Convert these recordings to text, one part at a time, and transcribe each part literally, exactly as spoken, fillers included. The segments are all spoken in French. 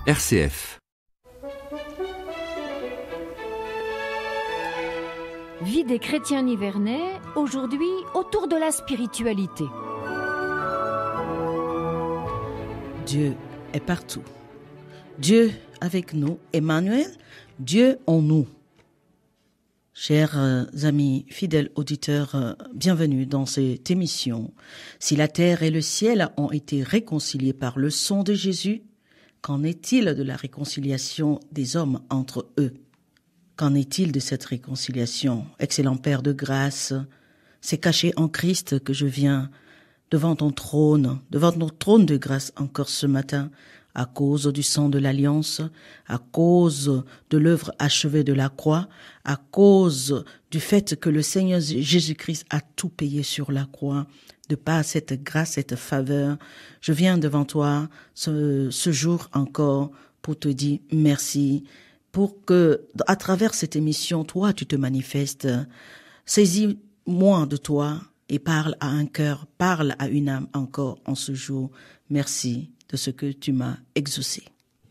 R C F. Vie des chrétiens nivernais, aujourd'hui autour de la spiritualité. Dieu est partout. Dieu avec nous, Emmanuel, Dieu en nous. Chers euh, amis, fidèles auditeurs, euh, bienvenue dans cette émission. Si la terre et le ciel ont été réconciliés par le sang de Jésus, qu'en est-il de la réconciliation des hommes entre eux? Qu'en est-il de cette réconciliation? Excellent Père de grâce, c'est caché en Christ que je viens devant ton trône, devant ton trône de grâce encore ce matin, à cause du sang de l'Alliance, à cause de l'œuvre achevée de la croix, à cause du fait que le Seigneur Jésus-Christ a tout payé sur la croix. De par cette grâce, cette faveur, je viens devant toi ce, ce jour encore pour te dire merci, pour que, à travers cette émission, toi, tu te manifestes. Saisis-moi de toi et parle à un cœur, parle à une âme encore en ce jour. Merci de ce que tu m'as exaucé.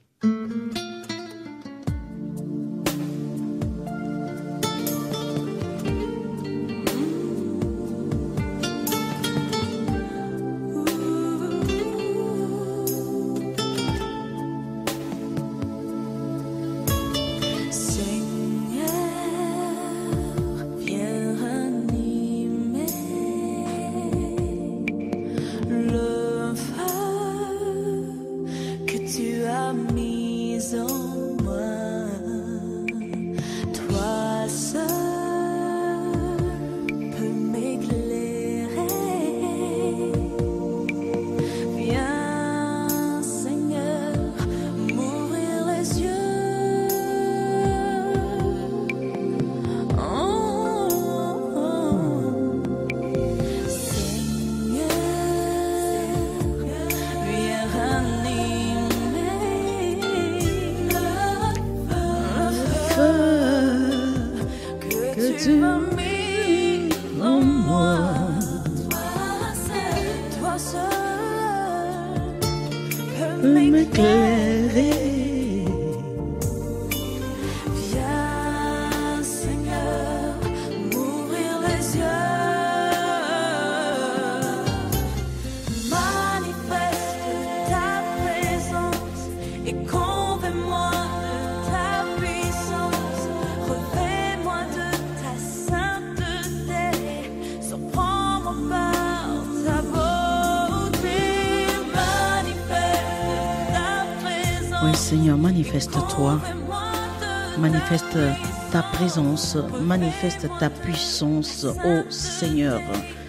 Oui, Seigneur, manifeste-toi, manifeste ta présence, manifeste ta puissance, ô Seigneur.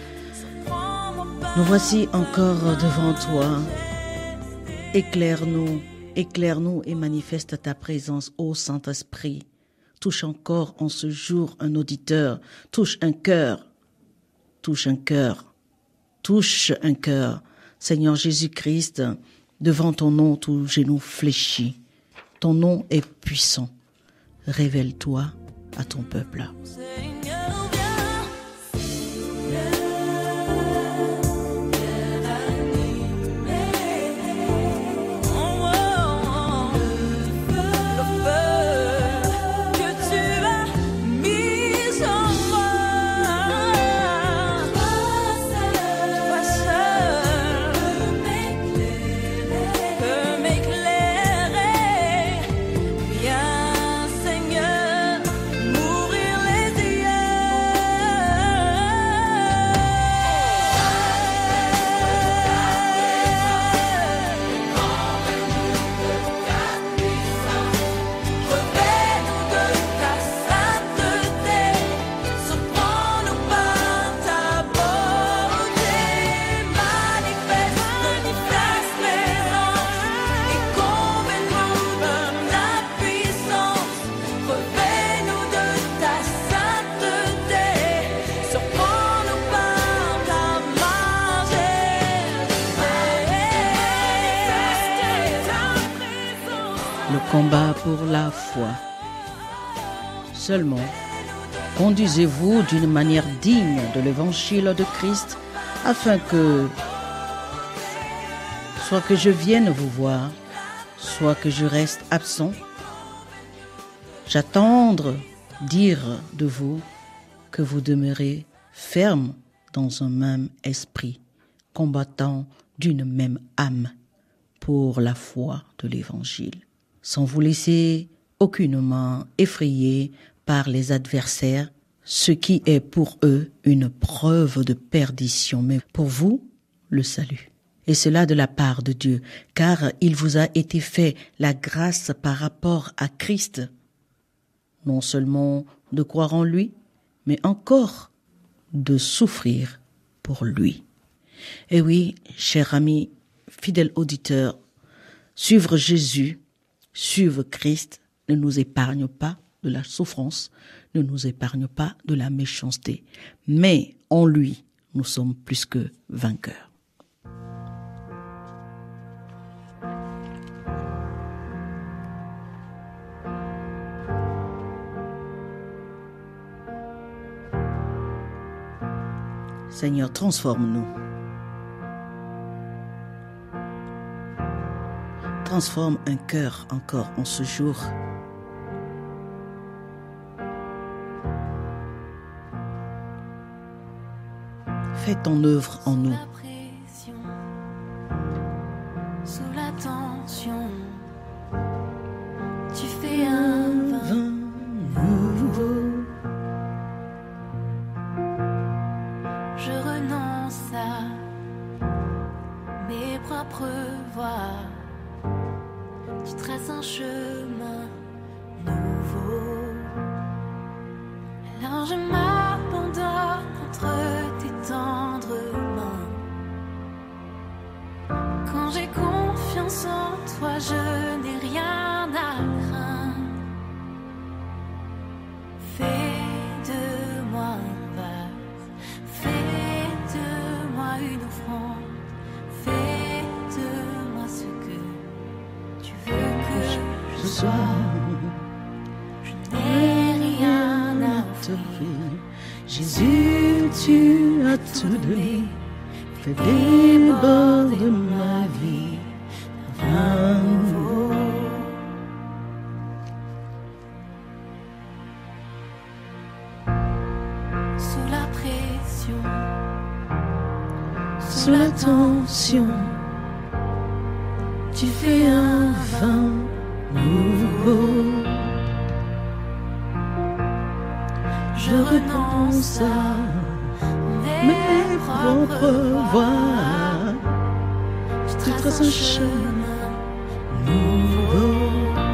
Nous voici encore devant toi. Éclaire-nous, éclaire-nous et manifeste ta présence, ô Saint-Esprit. Touche encore en ce jour un auditeur, touche un cœur, touche un cœur, touche un cœur. Seigneur Jésus-Christ, devant ton nom, tout genou fléchit. Ton nom est puissant. Révèle-toi à ton peuple. Combat pour la foi. Seulement, conduisez-vous d'une manière digne de l'évangile de Christ, afin que, soit que je vienne vous voir, soit que je reste absent. J'attendre dire de vous que vous demeurez ferme dans un même esprit, combattant d'une même âme pour la foi de l'Évangile, sans vous laisser aucunement effrayer par les adversaires, ce qui est pour eux une preuve de perdition, mais pour vous, le salut. Et cela de la part de Dieu, car il vous a été fait la grâce par rapport à Christ, non seulement de croire en lui, mais encore de souffrir pour lui. Et oui, chers amis, fidèles auditeurs, suivre Jésus, suivre Christ ne nous épargne pas de la souffrance, ne nous épargne pas de la méchanceté, mais en lui, nous sommes plus que vainqueurs. Seigneur, transforme-nous. Transforme un cœur encore en ce jour. Fais ton œuvre en nous. Sous la tension, tu fais un vin nouveau. Je renonce à mes propres voies. Tu traces un chemin nouveau. Alors je m'abandonne entre tes tendres mains. Quand j'ai confiance en toi, je n'ai rien à craindre. Fais de moi un vase, fais de moi une offrande, fais de moi ce que tu veux que je sois. Je n'ai rien à offrir. Jésus, tu as tout donné, fais déborder ma vie à nouveau. Sous la pression, Sous la tension, tu fais un vin nouveau. je renonce à Mes propres voies, je tu trace traces un un chemin nouveau.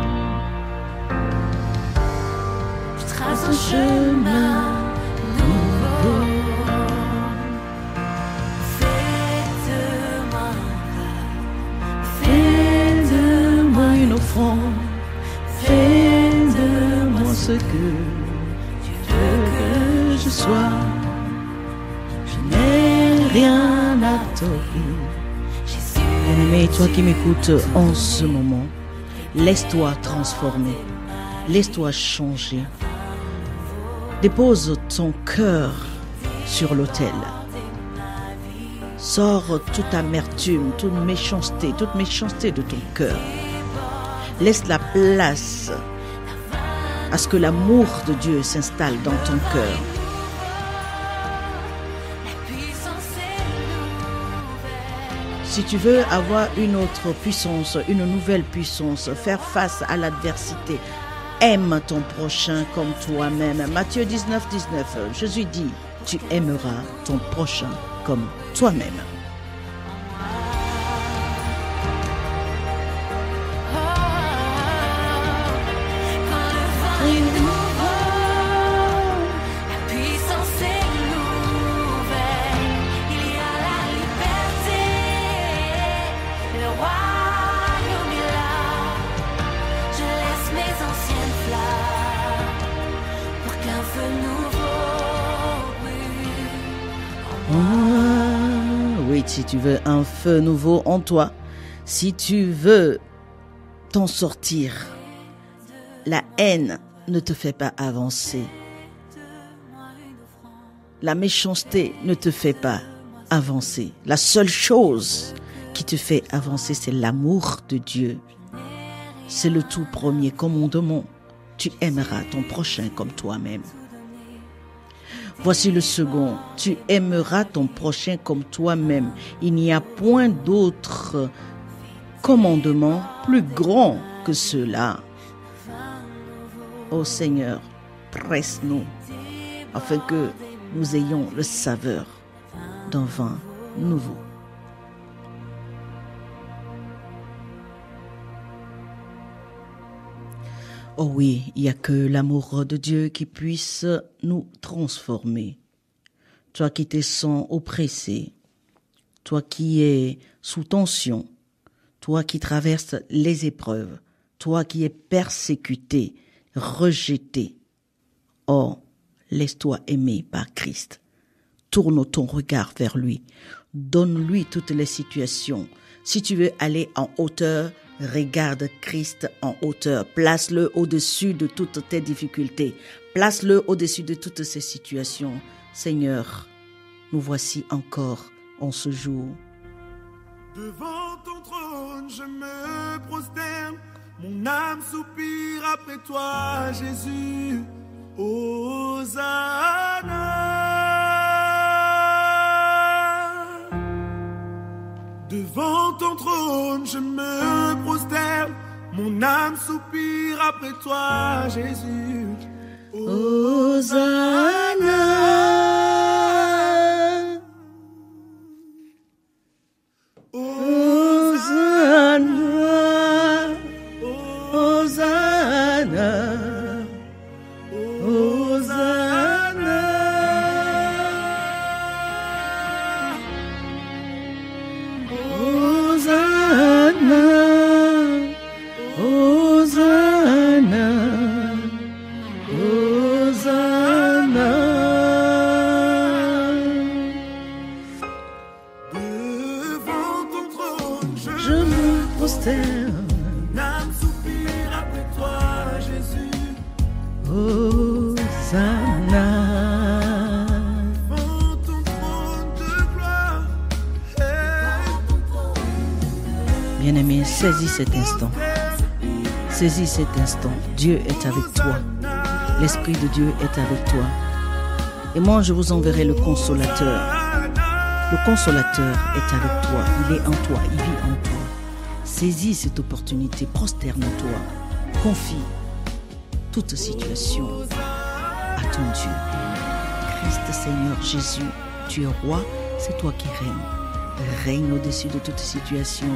Je trace un chemin nouveau. Fais de moi Fais de moi une offrande, fais de moi ce que tu veux que je sois. Je n'ai rien à t'offrir. Bien-aimé, toi qui m'écoutes en ce moment, laisse-toi transformer, laisse-toi changer. Dépose ton cœur sur l'autel. Sors toute amertume, toute méchanceté, toute méchanceté de ton cœur. Laisse la place à ce que l'amour de Dieu s'installe dans ton cœur. Si tu veux avoir une autre puissance, une nouvelle puissance, faire face à l'adversité, aime ton prochain comme toi-même. Matthieu dix-neuf, dix-neuf, Jésus dit, tu aimeras ton prochain comme toi-même. Ah, oui, si tu veux un feu nouveau en toi, si tu veux t'en sortir, la haine ne te fait pas avancer. La méchanceté ne te fait pas avancer. La seule chose qui te fait avancer, c'est l'amour de Dieu. C'est le tout premier commandement. Tu aimeras ton prochain comme toi-même. Voici le second. Tu aimeras ton prochain comme toi-même. Il n'y a point d'autre commandement plus grand que cela. Ô Seigneur, presse-nous afin que nous ayons le saveur d'un vin nouveau. Oh oui, il n'y a que l'amour de Dieu qui puisse nous transformer. Toi qui te sens oppressé, toi qui es sous tension, toi qui traverses les épreuves, toi qui es persécuté, rejeté. Oh, laisse-toi aimer par Christ. Tourne ton regard vers lui. Donne-lui toutes les situations. Si tu veux aller en hauteur, regarde Christ en hauteur. Place-le au-dessus de toutes tes difficultés. Place-le au-dessus de toutes ces situations. Seigneur, nous voici encore en ce jour. Devant ton trône, je me prosterne. Mon âme soupire après toi, Jésus. Hosanna. Devant ton trône, je me prosterne. Mon âme soupire après toi, Jésus. Hosanna. Bien-aimé, saisis cet instant. Saisis cet instant. Dieu est avec toi. L'Esprit de Dieu est avec toi. Et moi, je vous enverrai le Consolateur. Le Consolateur est avec toi. Il est en toi. Il vit en toi. Saisis cette opportunité. Prosterne-toi. Confie toute situation à ton Dieu. Christ Seigneur Jésus, tu es roi. C'est toi qui règnes. Règne au-dessus de toute situation.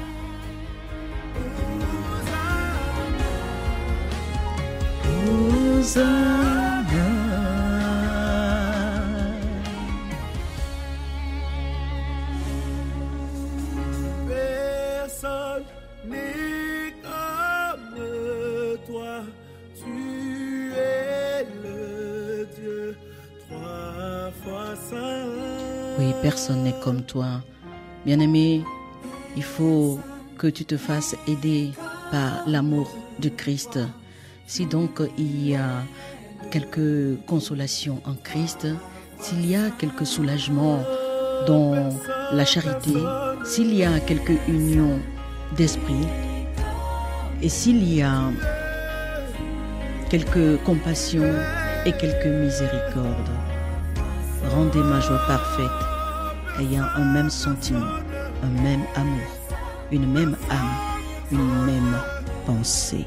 Personne n'est comme toi. Tu es le Dieu trois fois saint. Oui, personne n'est comme toi. Bien-aimé, il faut que tu te fasses aider par l'amour de Christ. Si donc il y a quelques consolations en Christ, s'il y a quelques soulagements dans la charité, s'il y a quelques unions d'esprit, et s'il y a quelques compassions et quelques miséricordes, rendez ma joie parfaite, ayant un même sentiment, un même amour, une même âme, une même pensée.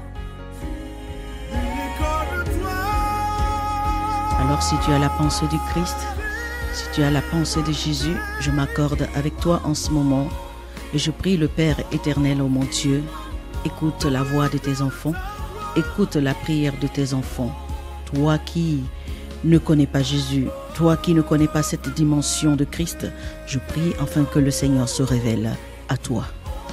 Alors si tu as la pensée du Christ, si tu as la pensée de Jésus, je m'accorde avec toi en ce moment et je prie le Père éternel, ô mon Dieu, écoute la voix de tes enfants, écoute la prière de tes enfants. Toi qui ne connais pas Jésus, toi qui ne connais pas cette dimension de Christ, je prie afin que le Seigneur se révèle à toi.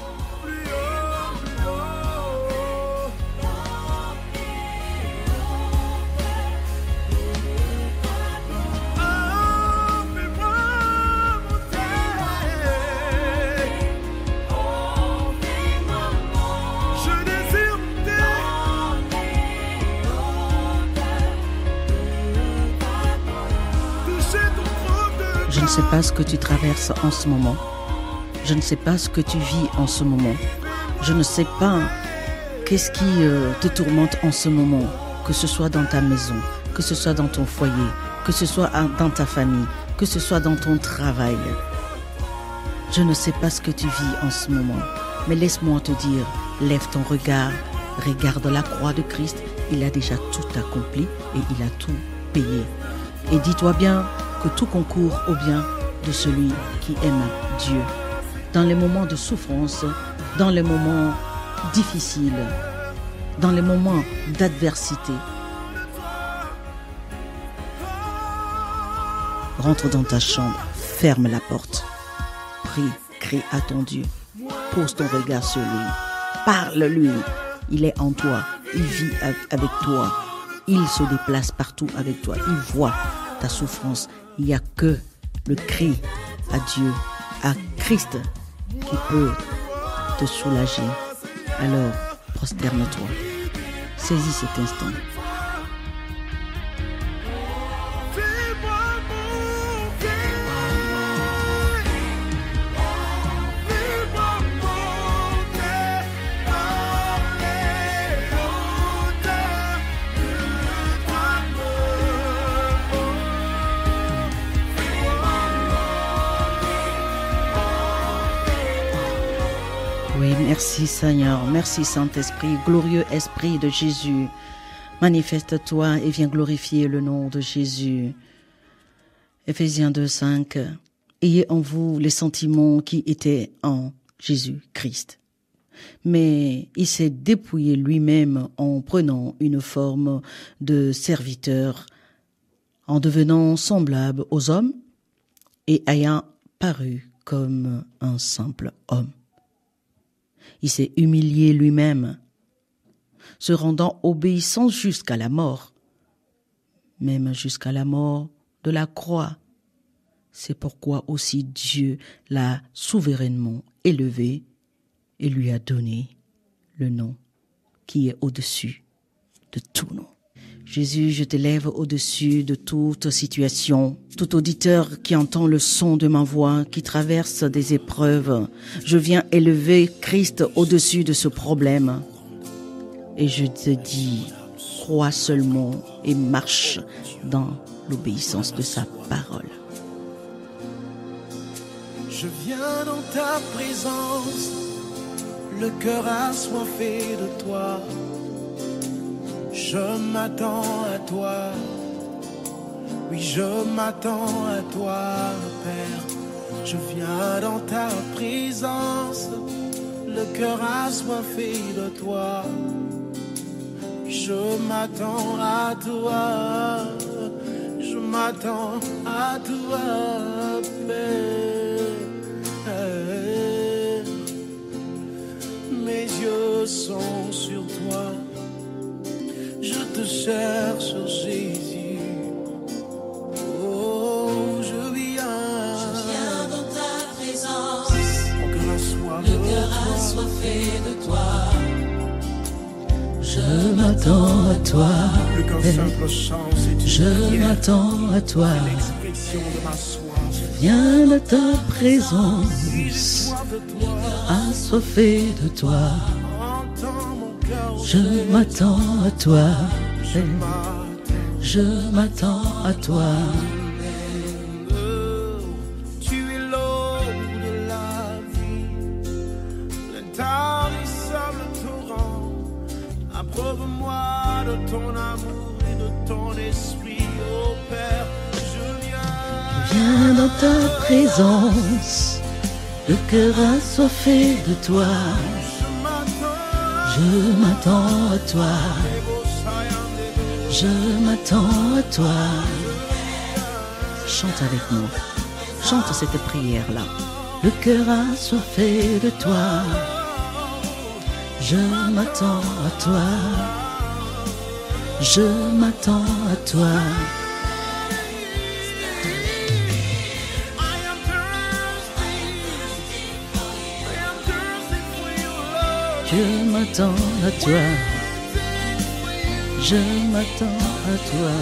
Je ne sais pas ce que tu traverses en ce moment. Je ne sais pas ce que tu vis en ce moment. Je ne sais pas qu'est-ce qui euh, te tourmente en ce moment, que ce soit dans ta maison, que ce soit dans ton foyer, que ce soit dans ta famille, que ce soit dans ton travail. Je ne sais pas ce que tu vis en ce moment, mais laisse-moi te dire, lève ton regard, regarde la croix de Christ, il a déjà tout accompli et il a tout payé. Et dis-toi bien que tout concourt au bien de celui qui aime Dieu. Dans les moments de souffrance, dans les moments difficiles, dans les moments d'adversité, rentre dans ta chambre, ferme la porte, prie, crie à ton Dieu, pose ton regard sur lui, parle-lui, il est en toi, il vit avec toi, il se déplace partout avec toi, il voit ta souffrance, il n'y a que le cri à Dieu, à Christ qui peut te soulager. Alors, prosterne-toi, saisis cet instant. Oui, merci Seigneur, merci Saint-Esprit, glorieux Esprit de Jésus. Manifeste-toi et viens glorifier le nom de Jésus. Éphésiens deux, cinq. Ayez en vous les sentiments qui étaient en Jésus-Christ. Mais il s'est dépouillé lui-même en prenant une forme de serviteur, en devenant semblable aux hommes et ayant paru comme un simple homme. Il s'est humilié lui-même, se rendant obéissant jusqu'à la mort, même jusqu'à la mort de la croix. C'est pourquoi aussi Dieu l'a souverainement élevé et lui a donné le nom qui est au-dessus de tout nom. Jésus, je t'élève au-dessus de toute situation, tout auditeur qui entend le son de ma voix, qui traverse des épreuves. Je viens élever Christ au-dessus de ce problème. Et je te dis, crois seulement et marche dans l'obéissance de sa parole. Je viens dans ta présence, le cœur assoiffé de toi. Je m'attends à toi, oui je m'attends à toi, Père. Je viens dans ta présence, le cœur assoiffé de toi. Je m'attends à toi, je m'attends à toi, Père. Mes yeux sont sur toi. Je te cherche, Jésus. Oh, je viens. Je viens dans ta présence. Mon cœur assoiffé le cœur assoiffé de toi. Je m'attends à toi. Plus qu'un simple chant, c'est une Je prière. m'attends à toi. C'est l'expression de ma soif. Je viens de ta présence, Soif de toi. assoiffé de toi. Entends mon cœur. Je m'attends à toi. Je m'attends. Je m'attends à toi. Tu es l'eau de la vie, l'intarissable torrent. Approuve-moi de ton amour et de ton esprit, ô Père. Je viens. Viens dans ta présence, le cœur assoiffé de toi. Je m'attends. Je m'attends à toi. Je m'attends à toi. Chante avec nous. Chante cette prière-là. Le cœur assoiffé de toi. Je m'attends à toi. Je m'attends à toi. Je m'attends à toi. Je m'attends à toi.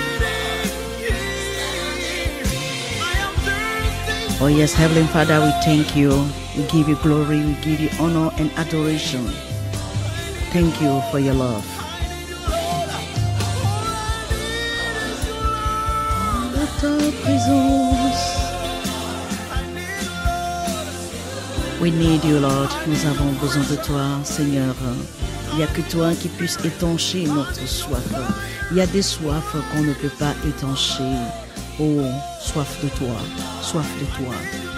Oh yes, Heavenly Father, we thank you. We give you glory, we give you honor and adoration. Thank you for your love. De ta présence. We need you, Lord. Nous avons besoin de toi, Seigneur. Il n'y a que toi qui puisse étancher notre soif. Il y a des soifs qu'on ne peut pas étancher. Oh, soif de toi, soif de toi.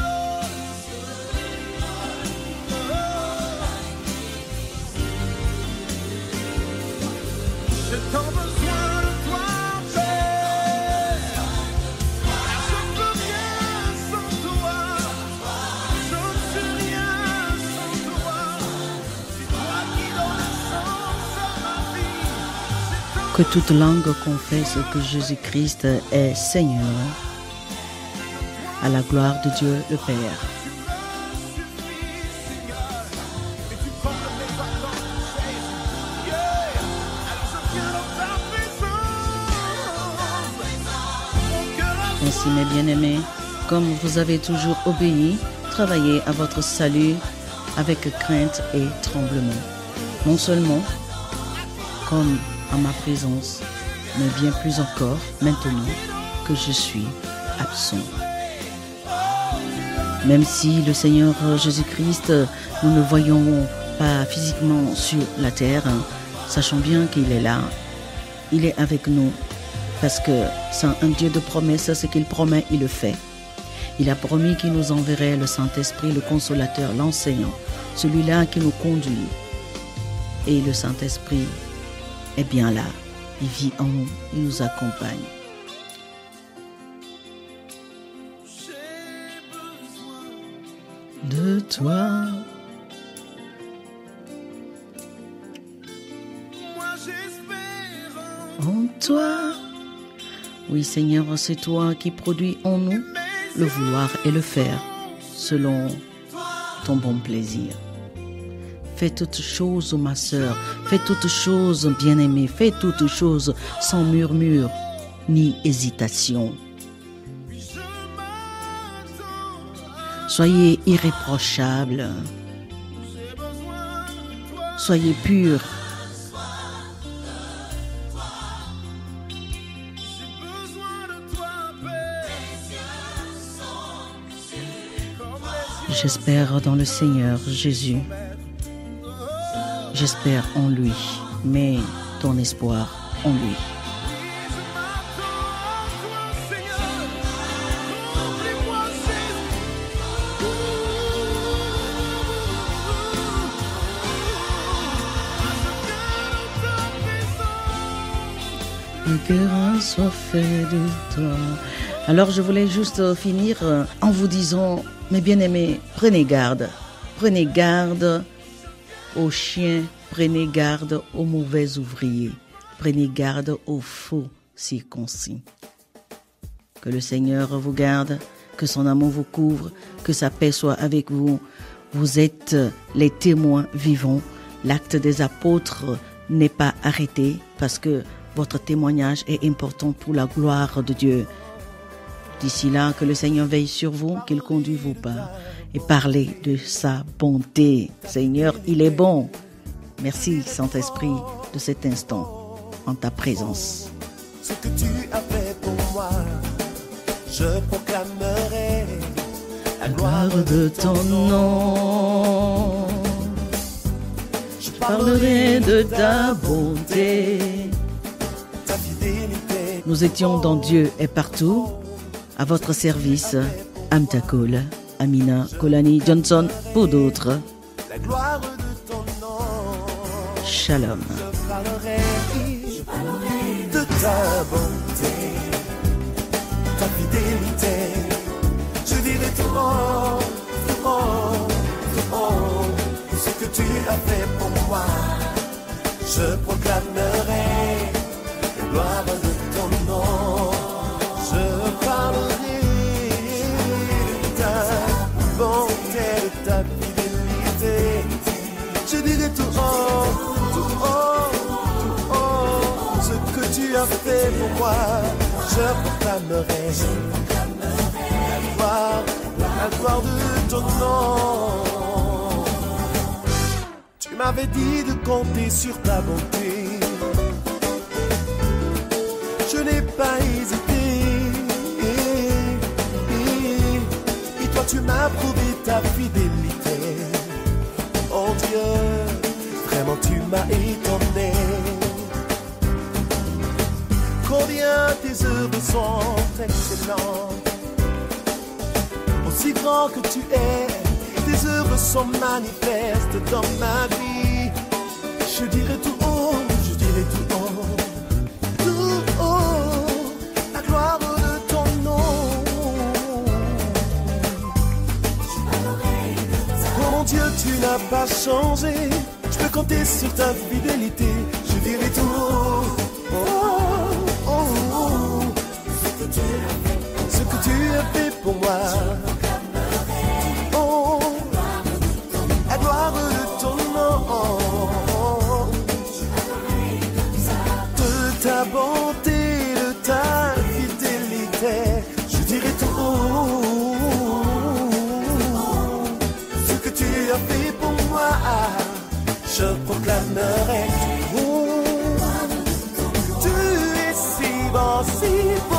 Que toute langue confesse que Jésus-Christ est Seigneur, à la gloire de Dieu le Père. Ainsi, mes bien-aimés, comme vous avez toujours obéi, travaillez à votre salut avec crainte et tremblement. Non seulement comme en ma présence, mais bien plus encore maintenant que je suis absent. Même si le Seigneur Jésus-Christ, nous ne voyons pas physiquement sur la terre, sachons bien qu'il est là, il est avec nous, parce que c'est un Dieu de promesses, ce qu'il promet, il le fait. Il a promis qu'il nous enverrait le Saint-Esprit, le Consolateur, l'enseignant, celui-là qui nous conduit. Et le Saint-Esprit est bien là, il vit en nous, il nous accompagne. De toi, en toi. Oui, Seigneur, c'est toi qui produis en nous le vouloir et le faire selon ton bon plaisir. Fais toutes choses, ma sœur, fais toutes choses, bien-aimée, fais toutes choses sans murmure ni hésitation. Soyez irréprochables, soyez purs. J'espère dans le Seigneur Jésus. J'espère en lui, mets ton espoir en lui. Le cœur soit fait de toi. Alors je voulais juste finir en vous disant, mes bien-aimés, prenez garde, prenez garde aux chiens, prenez garde aux mauvais ouvriers, prenez garde aux faux circoncis. Que le Seigneur vous garde, que son amour vous couvre, que sa paix soit avec vous. Vous êtes les témoins vivants. L'acte des apôtres n'est pas arrêté parce que votre témoignage est important pour la gloire de Dieu. D'ici là, que le Seigneur veille sur vous, qu'il conduise vos pas et parlez de sa bonté. Seigneur, il est bon. Merci, Saint-Esprit, de cet instant en ta présence. Ce que tu as fait pour moi, je proclamerai la gloire de ton nom. Je parlerai de ta bonté, ta fidélité. Nous étions dans Dieu et partout. À votre service, Amta Cole, Amina Kolani Johnson pour d'autres. La gloire de ton nom. Shalom. Je parlerai, je parlerai de ta bonté, ta fidélité. Je dirai tout haut, tout haut, tout haut, ce que tu as fait pour moi. Je proclamerai la gloire de ton nom. Je parlerai de ta bonté, de ta fidélité. Je dirai tout haut, tout haut, tout haut, ce que tu as fait pour moi. Je proclamerai la gloire, la gloire de ton nom. Tu Tu m'avais dit de compter sur ta bonté. Je n'ai pas hésité. Et toi tu m'as prouvé ta fidélité. Oh Dieu, vraiment tu m'as étonné. Combien tes œuvres sont excellentes. Aussi grand que tu es, tes œuvres sont manifestes dans ma vie. Je dirai tout haut, je dirai tout haut, tout haut, la gloire de ton nom. Oh mon Dieu, tu n'as pas changé. Je peux compter sur ta fidélité. Je dirai tout haut, oh, oh, oh, ce que tu as fait, ce que tu as fait pour moi. Oh, la gloire de ton nom, de ta bonté, de ta fidélité. Je dirai tout haut, ce que tu as fait pour moi. Je proclamerai tout haut. Tu es si bon, si bon.